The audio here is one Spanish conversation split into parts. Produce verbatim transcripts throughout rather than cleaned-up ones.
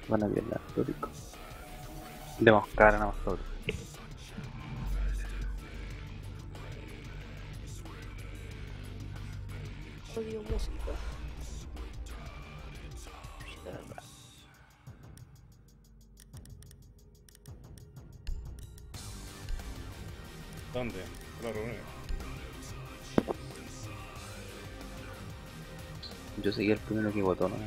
Van a pierna, histórico. De moscar a nosotros. Odio música. ¿Dónde? La reunión. Yo seguí el primero que votó, ¿no?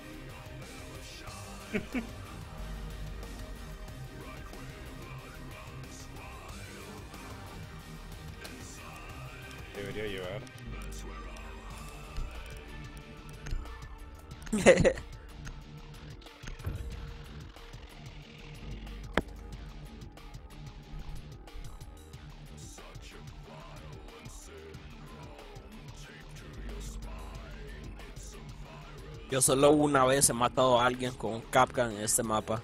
Debería llevar. Yo solo una vez he matado a alguien con un Capcan en este mapa.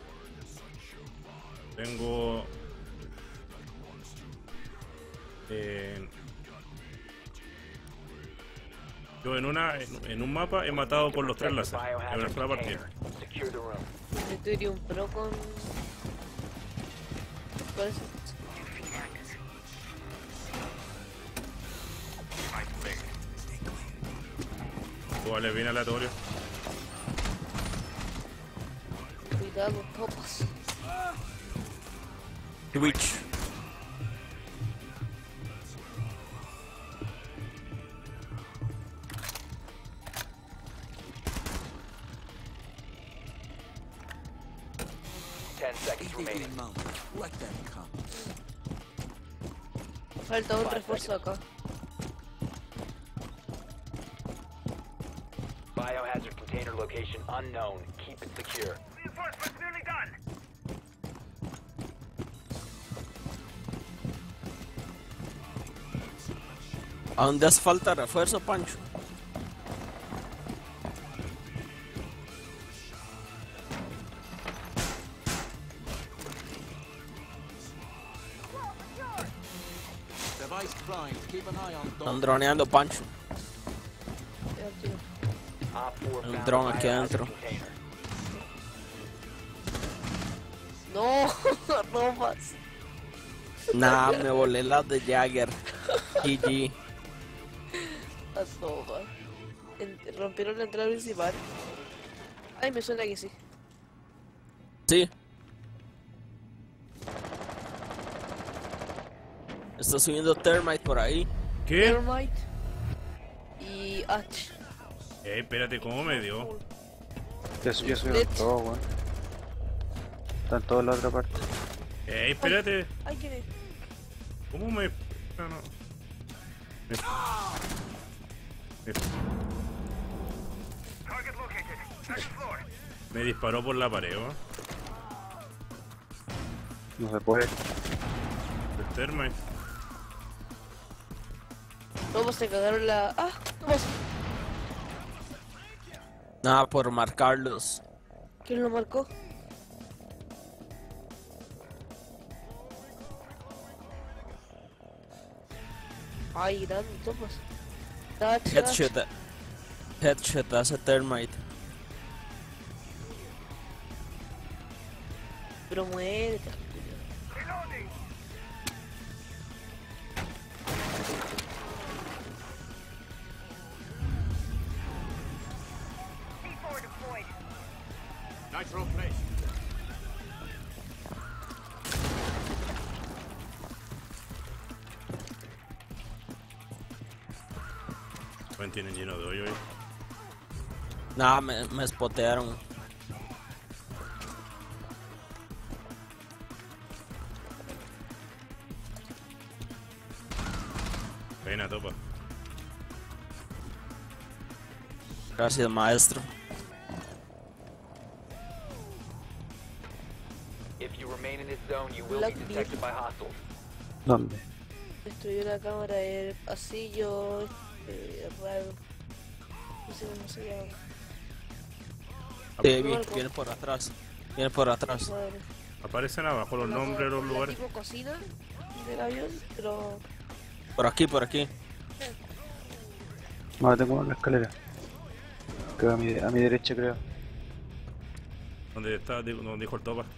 Tengo... Eh, yo en una en, en un mapa he matado por los tres láser en una sola partida. Yo tuve un pro con... ¿Cuál es? Vale, bien aleatorio. Cuidado, topas. Twitch. Ten seconds remaining. Falta un refuerzo acá. Biohazard container location unknown. Keep it secure. Reinforcements nearly done. ¿A dónde hace falta refuerzo, Pancho? Están droneando, Pancho. Ya, tío. Op four Un found dron a aquí biohazard adentro. container. No, no más. Nah, me volé las de Jagger. G G. A todas. En- Rompieron la entrada principal. Ay, me suena que sí. Sí. Está subiendo Thermite por ahí. ¿Qué? Thermite y H. Eh, espérate, ¿cómo me dio? Ya, ya subieron todos, weón. Están todos en la otra parte. Eh, espérate. Ay, ¿quién es? ¿Cómo me...? No, no. Me... Me... Target located. Second floor. me disparó por la pared, ¿no? No se puede. El Thermite. Todos se cagaron la... Ah, todos. Nada, por marcarlos. ¿Quién lo marcó? Ay, grande, topas. Touch, touch. Headshot. Headshot hace Thermite. Pero muérete. Reloading. C four deployed. Nitro place. Tienen lleno de hoyo ahí. Nada, me, me spotearon. Pena, topa. Gracias, maestro. If you remain in this zone, you will be Blackbeard. detected by hostiles. ¿Dónde? Destruyó la cámara del pasillo. Eh, raro. No sé cómo se llama. Te vi, viene por atrás. Viene por atrás. Madre. Aparecen abajo los nombres de los La lugares. tipo cocina del avión, pero... Por aquí, por aquí. No, tengo una escalera. Queda a mi, a mi derecha, creo. ¿Dónde está? Donde dijo el topa.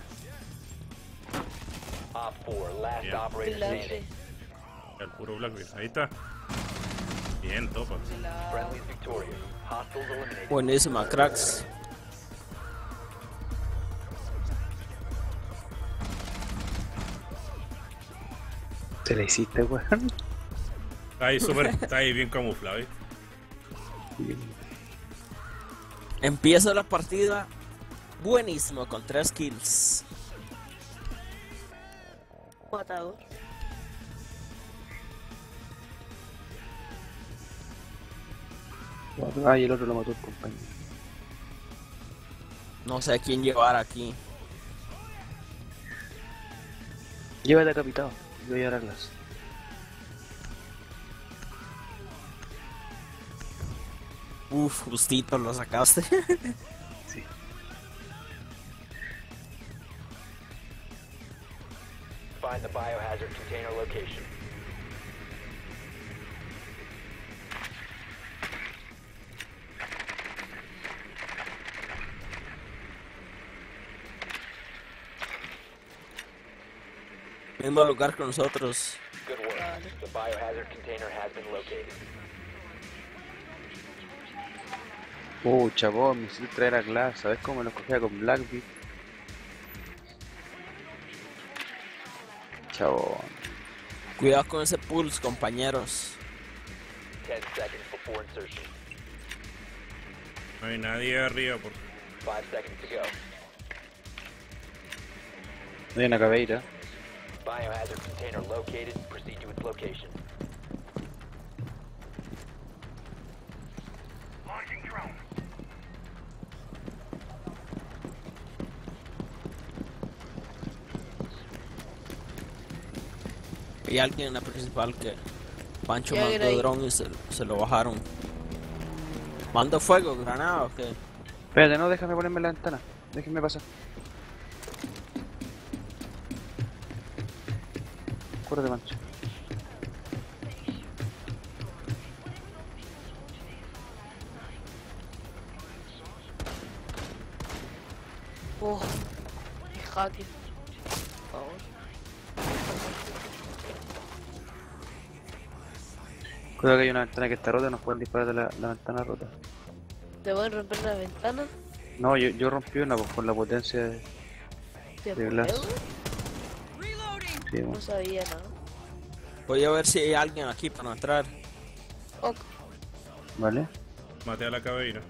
Op four, last Yeah. operator Milagre. standing. El puro Blackbeard. Ahí está. Bien, topa. Friendly's victorious. Hostiles eliminated. Buenísima, cracks. Se la hiciste, weón. Está ahí súper, está ahí bien camuflado, ¿eh? Empieza la partida buenísimo con tres kills. Matador. Ah, y el otro lo mató el compañero. No sé a quién llevar aquí. Llévate a capitán. Yo voy a dar a clase. Uf, justito lo sacaste. Sí. Find the biohazard container location. Mismo lugar que nosotros. Good work. The biohazard container has been located. Uh, chabón, me hiciste traer a Glass. ¿Sabes cómo lo cogía con Blackbeard? Chabón. Cuidado con ese pulse, compañeros. Ten seconds before insertion. No hay nadie arriba por... Five seconds to go. No hay una caveira. Biohazard container located. Proceed to its location. Launching drone. Hay alguien en la principal que Pancho Ya, mandó era ahí. dron y se, se lo bajaron. ¿Mando fuego, granada o qué? Espérate, no, déjame ponerme en la ventana. Déjenme pasar. Cúrate, Mancho. Oh, el hacker. Por favor. Cuidado que hay una ventana que está rota, nos pueden disparar de la, la ventana rota. ¿Te voy a romper la ventana? No, yo, yo rompí una pues, por la potencia de... ¿Te De Glass. puedo? Sí, bueno. No sabía nada. Voy a ver si hay alguien aquí para entrar. Ok. ¿Vale? Maté a la caveira.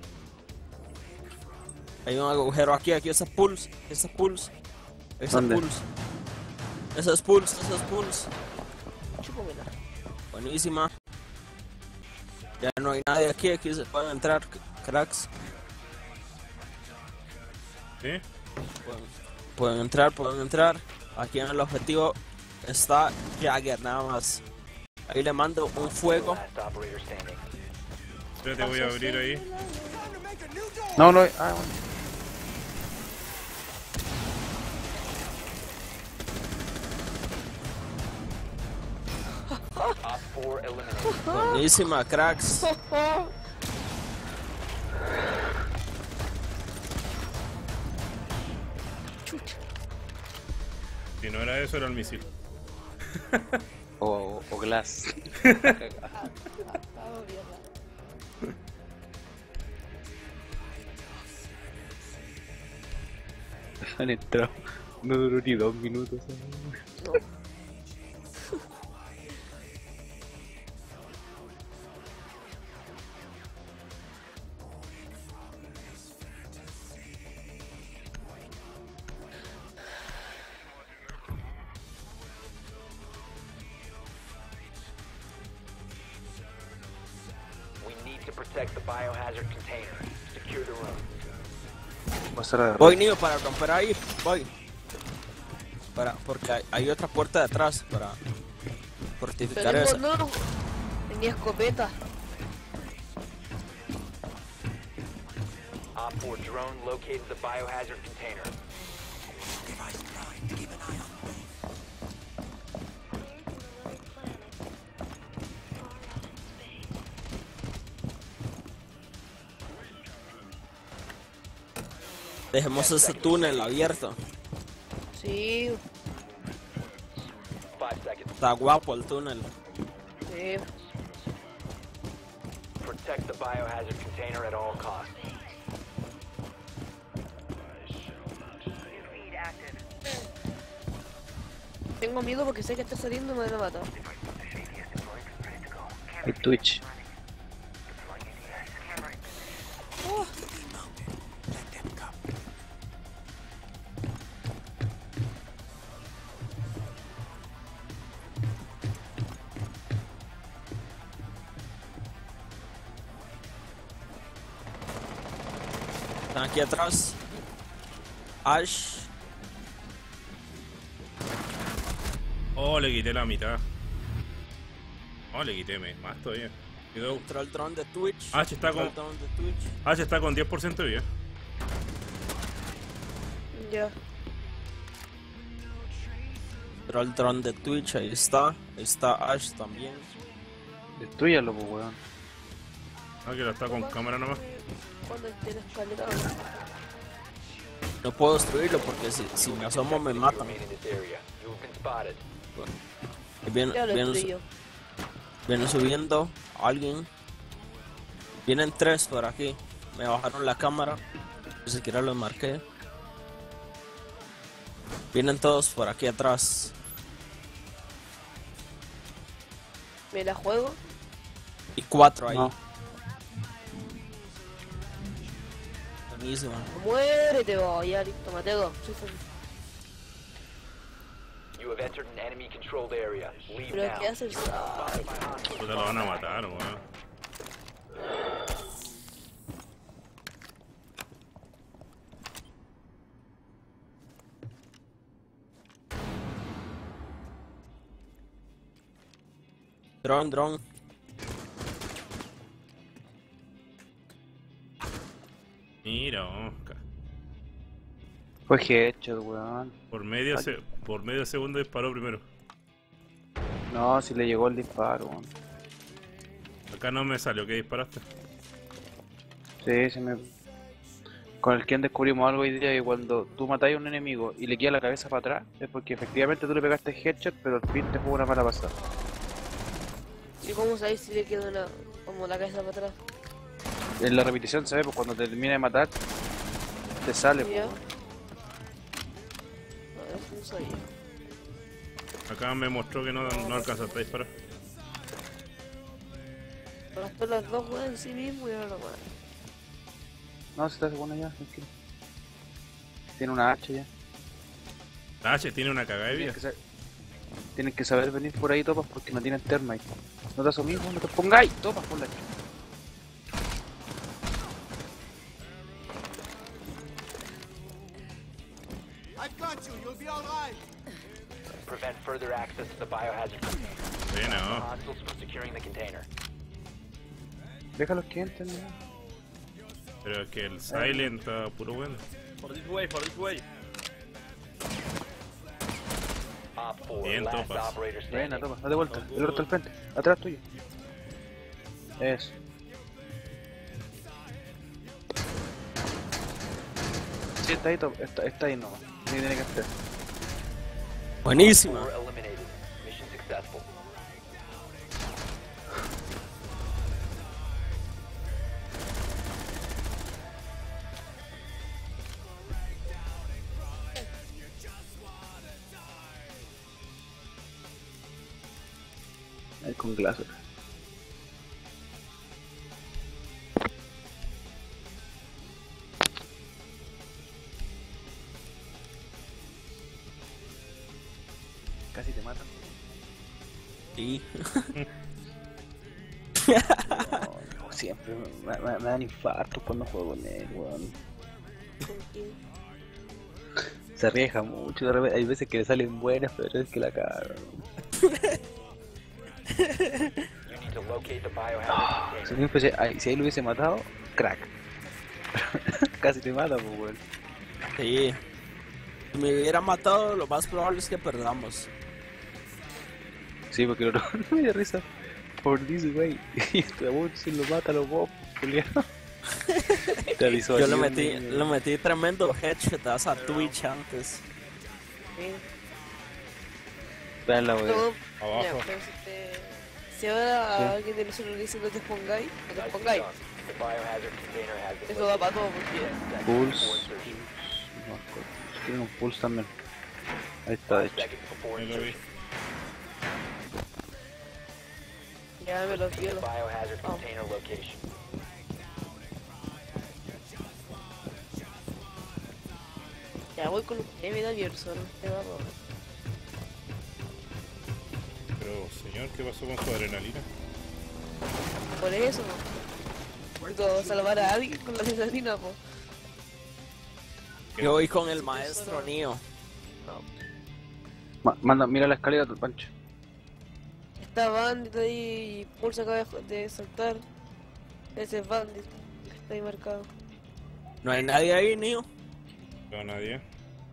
Hay un agujero aquí, aquí esa pulse, esa pulse, esa ¿Dónde? pulse. Esa es pulse, esa es pulse. Chúpamela. Buenísima. Ya no hay nadie aquí, aquí se pueden entrar, cracks. ¿Sí? Pueden, pueden entrar, pueden entrar. Aquí en el objetivo está Jagger, nada más. Ahí le mando un fuego. Last operator standing. Espérate, voy a abrir ahí. No, no, ah, bueno. Op four eliminated. Buenísima, cracks. Chucha. Si no era eso, era el misil. O, o, o Glass. Ah, mierda. Han entrado. No duró ni dos minutos. No. We need to protect the biohazard container. Secure the room. Pasar a... Voy, niño, para romper ahí, voy. Para, porque hay, hay otra puerta de atrás para fortificar Pero esa. no. Tenía escopeta. Op four drone located the biohazard container. Dejemos ese túnel abierto. Sí, Five seconds. Está guapo el túnel. sí. Protect the biohazard container at all costs. Feed active. Tengo miedo porque sé que está saliendo y me van a matar. Shadiest deploying ready to go. El Twitch. Deploying A D S. Camera. Oh, Están aquí atrás. Ash. Oh, le quité la mitad. Oh, le quité me- más todavía. Quedó. Entró el dron de Twitch. Ash está Entró con. el dron de Twitch. Ash está con diez por ciento de vida. ya. Entró el dron de Twitch. Ahí está. Ahí está Ash también. Destruyalo, pues, weón. Ah, que la está con cámara nomás. Cuando tiene escalera. No puedo destruirlo porque si, si me asomo me matan. Remain in this area. You have been spotted. Viene, Ya lo viene, destruí yo. viene subiendo alguien. Vienen tres por aquí. Me bajaron la cámara. Ni siquiera los marqué. Vienen todos por aquí atrás. Me la juego. Y cuatro ahí. No. Buenísimo. Muérete, vos. Ya, listo, maté dos. Sí, sí. You have entered an enemy controlled area. Leave Pero now. ¿qué haces? Ay, Puta, lo van a matar, weón. Drone, drone. Mira, oh, ca- Fue headshot, weón. por medio, se... por medio segundo disparó primero. No, si le llegó el disparo, weón. Acá no me salió, ¿qué disparaste? Sí, se me... Con el quien descubrimos algo hoy día, que cuando tú matáis a un enemigo y le queda la cabeza para atrás, es porque efectivamente tú le pegaste headshot, pero al fin te jugó una mala pasada. ¿y cómo sabéis si le queda una, como la cabeza para atrás? En la repetición se ve, pues cuando te termina de matar, te sale, pues, Ya. weón. No, eso no sabía. Acá me mostró que no, no alcanzaste a disparar. Gastó las dos weas en sí mismo y ahora no más. No, se está bueno ya, tranquilo. Tiene una hacha ya. La H tiene una cagada de vida. Tienen que, sa- tienen que saber venir por ahí, topas, porque no tienen termite. No te asomís, weón, no te pongáis, topas por la chucha. Prevent further access to the biohazard container. Sí, no. Hostiles for securing the container. Déjalos que entren, ya. Pero es que el Silent está puro bueno. For this way, for this way. Op four, Bien, last topas. operator Buena, standing. toma, date vuelta. El otro al frente, atrás tuyo. Eso. Sí, está ahí, top. Está, está ahí nomás. Ahí tiene que estar. Buenísima. Four eliminated. Mission successful. Ahí con Glaser. Casi te matan. Sí. No, no, siempre me, me- me dan infartos cuando juego con él, weón. Se arriesga mucho, de repente, hay veces que le salen buenas, pero es que la cagan. You need to locate the biohazard Si, container. no fuese- ay, si ahí lo hubiese matado, crack. Casi te mata, pues, weón. Sí. Si me hubiera matado, lo más probable es que perdamos. Sí, porque lo no me dio risa por this, güey. Y este amor se lo mata a los bobos, culiao. Te avisó Yo le así, metí, hombre. le metí tremendo headshot a esa Twitch antes. Sí. Está en la bodega. Luego, Abajo. ya, pero si, te... si ahora a alguien de nosotros le dice no te pongáis, no te Nicely pongáis. done. The biohazard container has been Eso va located. para todo, porque ten seconds Pulse. before insertion. No, pues, tiene un pulse también. Ahí está, de Five hecho. seconds before Ahí lo vi. insertion. ya me lo The viola. biohazard Oh. container location. Ya voy con usted, me da abierto, no te va a robar. Pero, señor, ¿qué pasó con su adrenalina? Por eso, puedo salvar a alguien con la adrenalina, po. ¿Qué? Yo voy con el maestro Neo. Ma- manda, mira la escalera, tu Pancho. Está Bandit ahí y Pulse acaba de- de saltar. Ese es Bandit, que está ahí marcado. No hay nadie ahí, Neo. No veo a nadie.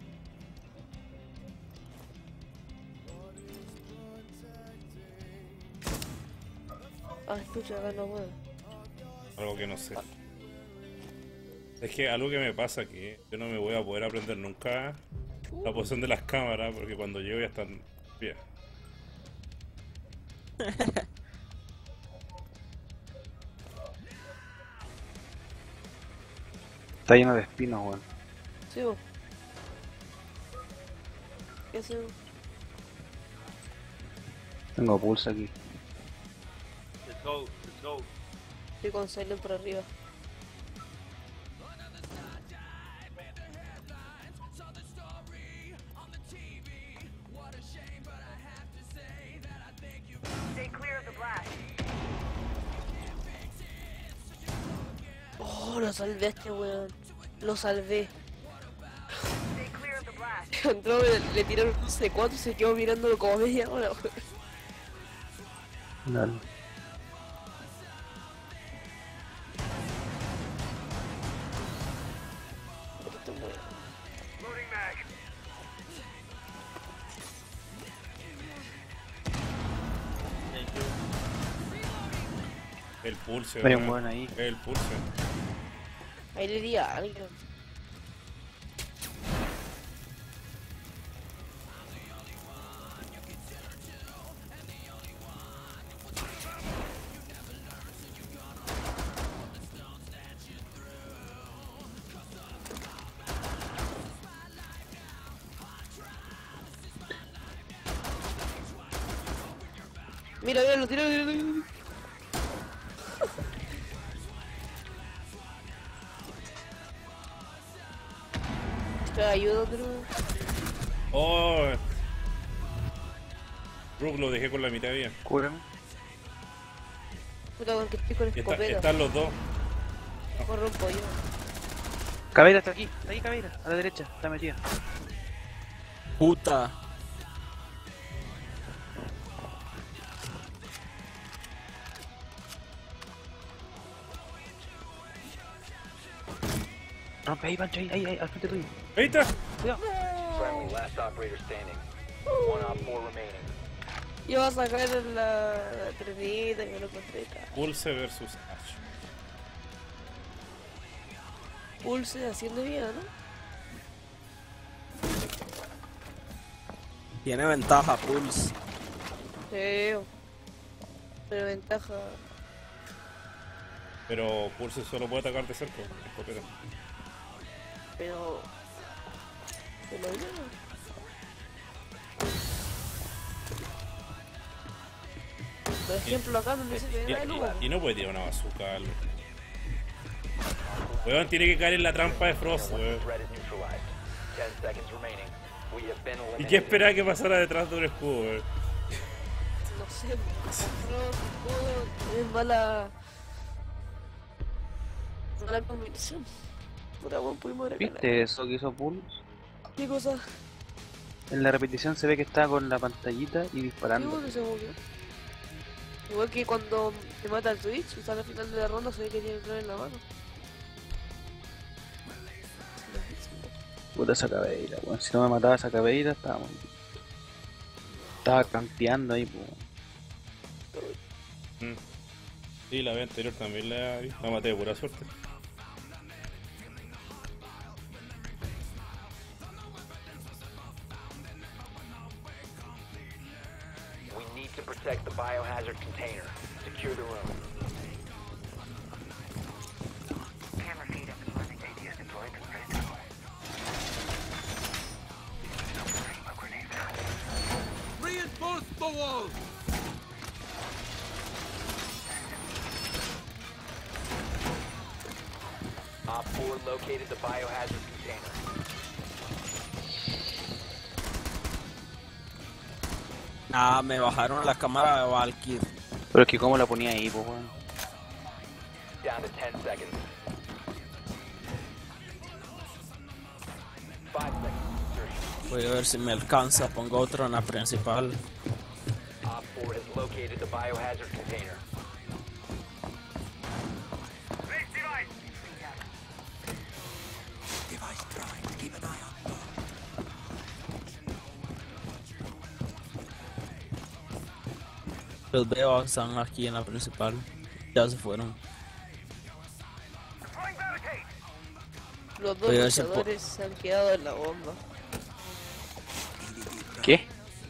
Ah, escucha, acá no puedo. Algo que no sé. Es que algo que me pasa que yo no me voy a poder aprender nunca la posición de las cámaras porque cuando llego ya están bien. Está lleno de espinos, weón. Sí, vos. ¿Qué hacemos? Tengo pulse aquí. Estoy con Silent por arriba. Stay clear of the blast. Oh, lo salvé a este weón. Lo salvé. Stay clear of the blast. Entró, le, le tiraron un C cuatro y se quedó mirándolo como media hora, weón. Dale. Este weón. Loading mag. El pulse. Hay un ¿verdad? weón ahí. El pulse. Ahí le di a alguien. Mira, mira, lo tiró, lo tiró, lo tiró. Te ayudo, pero... Oh. Rook lo dejé con la mitad bien. Cúrame. Puta, con que estoy con Y está- escopeta. están los dos. Mejor rompo yo. Caveira está aquí. Está ahí, Caveira. A la derecha. Está metida. Puta. Rompe ahí, Pancho. Ahí, ahí, ahí. Al frente tuyo. Ahí está. Friendly, last operator standing. One op four remaining. Yo voy a sacar la, la trenita y me lo encontré acá. Pulse versus Ash. Pulse haciendo bien, ¿no? Tiene ventaja, Pulse. Sí. Pero ventaja. Pero Pulse solo puede atacar de cerca. Escopeta. Pero. Pero yo. Por ejemplo, acá donde se ve Y, el lugar. y- y no puede tirar una bazooka. al- Weón, tiene que caer en la trampa de Frost, Once weón. the threat is neutralized. Ten seconds remaining. We have been ¿Y eliminated. qué esperaba que pasara detrás de un escudo, weón? No sé, todo es mala. Mala combinación. Puta, weón, pudimos ver acá. ¿Viste eso que hizo Pulse? ¿Qué cosa? En la repetición se ve que está con la pantallita y ¿Qué disparando. bueno se movió? Igual que cuando te mata el Twitch y sale al final de la ronda, se ve que tiene el plan en la mano. Puta esa Caveira, weón. Si no me mataba esa Caveira, estábamos. Estaba campeando ahí, pues. Mm. Sí, la vez anterior también la, la maté de pura suerte. Need to protect the biohazard container. Secure the room. Camera feed up and running. A D S deployed. Ready to go. Smoke grenade out. Reinforce the wall! Op four located the biohazard container. Ah, me bajaron la cámara de Valkyrie. Pero es que cómo la ponía ahí, pues weón. Down to ten seconds. Five seconds. Insertion. Voy a ver si me alcanza. Pongo otro en la principal. Op four has located the biohazard container. Raise device. Los veo, están aquí en la principal. Ya se fueron. Deploying barricade. Los dos Voy a ver si po- luchadores se han quedado en la bomba. ¿Qué?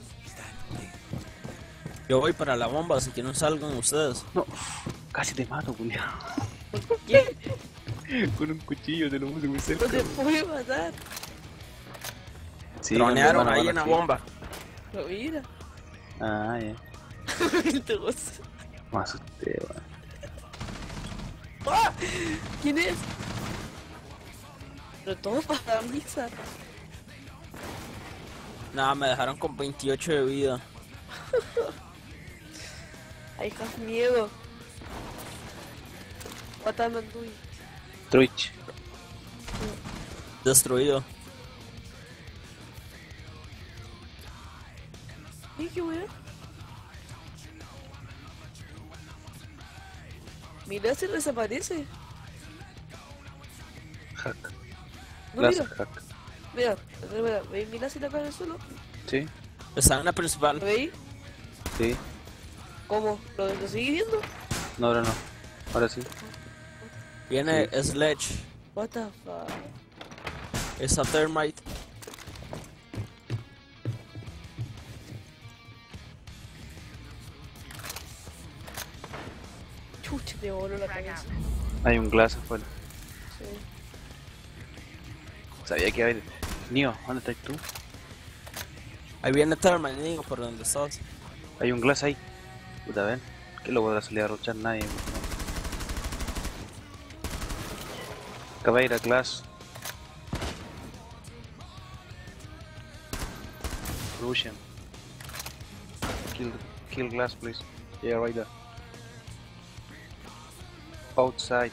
Yo voy para la bomba, si quieren salgan ustedes. No, casi te mato, culiao. ¿Qué? Con un cuchillo te lo puse muy cerca. No te puede matar. Sí, Tronearon mano a ahí mano, en la sí. bomba. Pero mira. Ah, ya. Te gozo. Me asusté, weón. ¡Ah! ¿Quién es? Pero todo para la misa. Nada, me dejaron con veintiocho de vida. I have miedo. What am I doing? Twitch. Destruido. ¿Y qué weá? Mira, se desaparece. Hack. No, Laser mira, hack. mira, mira, mira, ¿veis? Mira si la cae en el suelo. Sí, Están en la principal. ¿Lo veis? sí. ¿Cómo? ¿Lo, lo seguís viendo? No, ahora no. Ahora sí. Viene Sledge. What the fuck? Esa Thermite. Chucha, te voló la cabeza. Hay un glass afuera. Sí. Sabía que iba a ir. Nio, ¿dónde estás tú? Ahí viene Thermite, digo, por donde estás. Hay un glass ahí. Puta, ven. Que lo podrá salir a ruchar nadie. Acaba de ir a glass. Russian. Kill, kill glass, please. Yeah, right there. Outside.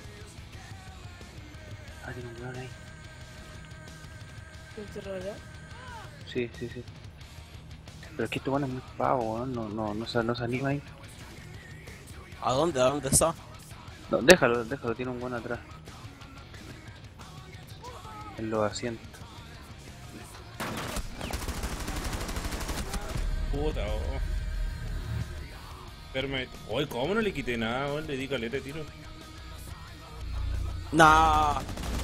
Ah, tiene un weón ahí. ¿Te enterrará? Sí, sí, sí. Pero es que este weón es muy pavo, weón. No, no, no, se, no se anima ahí. ¿A dónde? ¿A dónde está? No, déjalo, déjalo, tiene un buen atrás. En los asientos. Puta, oh. Termite. Oye, ¿cómo no le quité nada, weón? Le di caleta de tiro. Nah.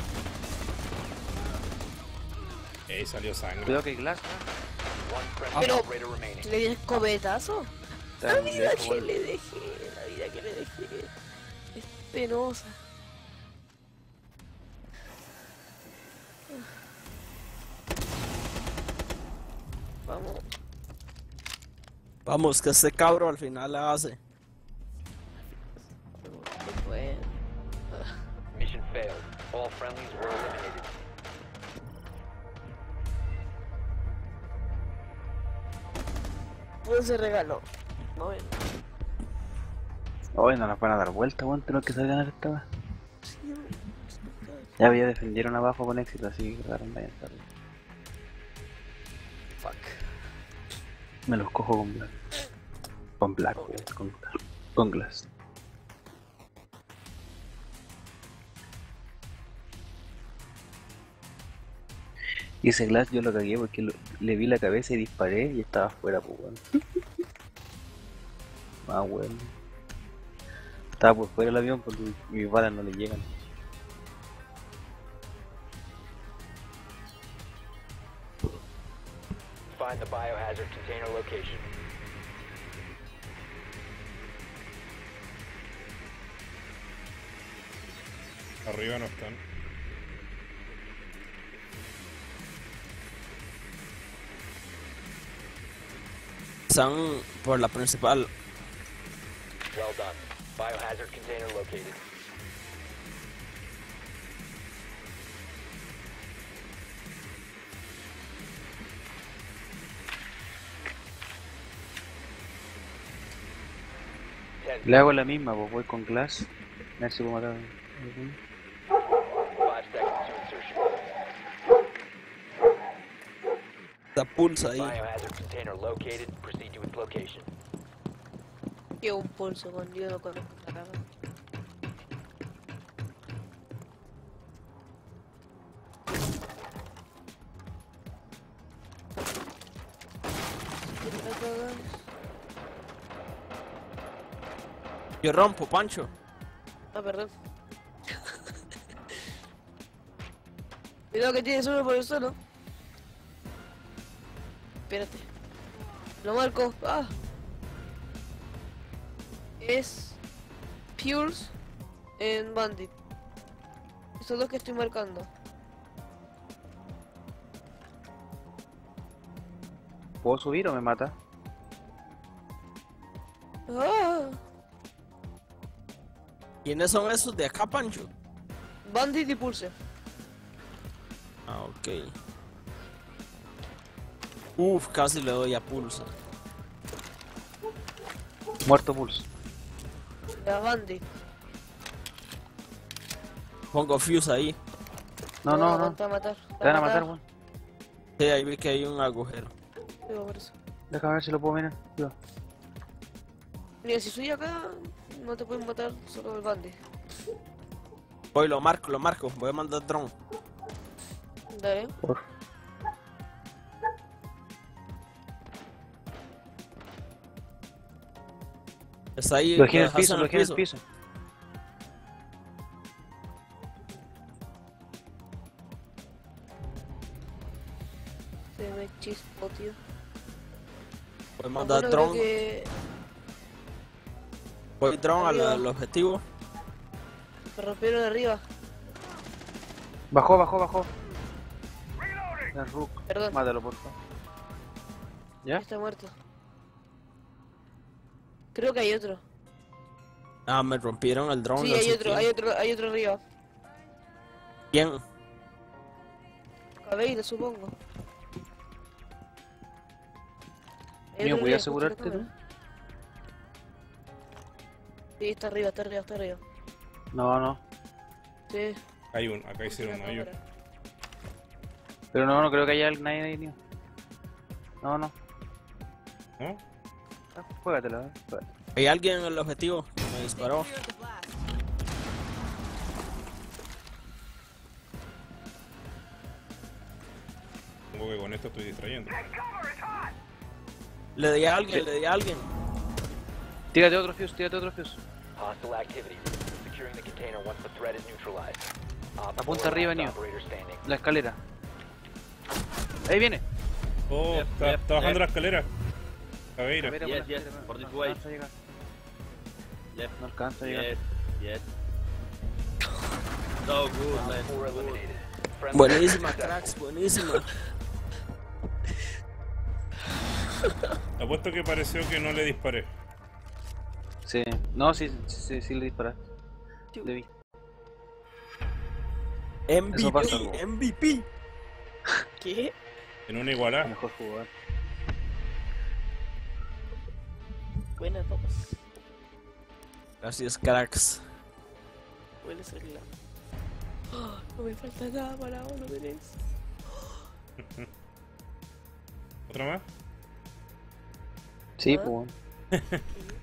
Ey, salió sangre. Cuidado que hay glass. One friendly Pero- operator remaining. ¿Le di escopetazo? Está La muy vida lejos, que weón. le dejé, la vida que le dejé. Es penosa. Vamos. Vamos, que este cabro al final la hace. No puede. Mission failed. All friendlies were eliminated. Pues se regaló. No ven. Hoy no nos van a dar vuelta, weón. Tenemos que salgan a esta weá. Sí, no. Ya había defendieron abajo con éxito, así que quedaron vayan tarde. Fuck. Me los cojo con black. Con black, weón. Con, con glass. Y ese glass yo lo cagué porque lo- le vi la cabeza y disparé y estaba afuera, pues weón. Ah, weón. Estaba por fuera del avión porque mis balas no le llegan. Find the biohazard container location. Arriba no están. Están por la principal. Well done. Biohazard container located. Ten Le hago la misma, pues voy con Glass. A ver si puedo matar. five seconds to insertion. La pulsa ahí. Biohazard container located. Proceed to its location. Llevo un pulso con yo no conozco la cara. Yo rompo, Pancho. Ah, perdón. Cuidado que tienes uno por el suelo. Espérate. Lo marco. Ah. Es Pulse en Bandit. Esos dos que estoy marcando. ¿Puedo subir o me mata? Ah. ¿Quiénes son esos de acá, Pancho? Bandit y Pulse. Ah, ok. Uf, casi le doy a pulsa. Muerto Pulse. La Bandit. Pongo fuse ahí. No, no, no. Te van a matar. Te van a matar, weón. Sí, ahí vi que hay un agujero. Sí, por eso. Déjame ver si lo puedo mirar. Cuidado. Mira, si soy acá, no te pueden matar, solo el Bandit. Voy, lo marco, lo marco. Voy a mandar drone. Dale. Por. Está ahí. Lo dejé en lo el dejas piso, lo dejé en el piso. Se me chispó, tío. Voy a mandar Bueno, creo drone. que Voy drone al, Arriba. al objetivo. me rompieron arriba. Bajó, bajó, bajó. El Rook. Perdón. Mátalo, por favor. ¿Ya? Está muerto. Creo que hay otro. Ah, me rompieron el drone. Sí, no hay sé otro, quién. hay otro, hay otro arriba. ¿Quién? Cabeira, supongo. Hay Mío, otro voy a arriba, asegurarte escucha la tú. cámara. Sí, está arriba, está arriba, está arriba. No, no. Sí. Hay un, acá hicieron escucha un la hoyo. cámara. Pero no, no creo que haya nadie ahí, mío. No, no. ¿No? Ah, juégatela, eh. Juégate. Hay alguien en el objetivo que me disparó. Supongo que con esto estoy distrayendo. Le di a alguien, le di a alguien. Tírate otro fuse, tírate otro fuse. Hostile activity. Securing the container once the threat is neutralized. Op Apunta four, arriba, last Neo. operator standing. La escalera. Ahí viene. Oh, Yep, está, yep, está bajando yep. la escalera. Cabeira. A ver, Yes, por la yes, escalera, for no this way. alcanza a llegar. Yep. No alcanza a llegar. Yes, yes. So good, Op man. four Good. eliminated. Friendly Buenísima, successful. cracks, buenísima. Apuesto que pareció que no le disparé. Sí. No, sí, sí, sí le disparaste. Le vi. Eso pasa, M V P, po. M V P. ¿Qué? En una igualada. Mejor jugador. Buena, papas. Gracias, cracks. Huele ese lado. Oh, no me falta nada para uno, tenés. ¿Otra más? Sí, ¿Ah? pues.